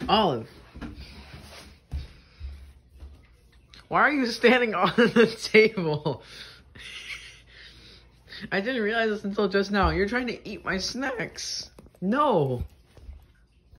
Olive. Why are you standing on the table? I didn't realize this until just now. You're trying to eat my snacks. No.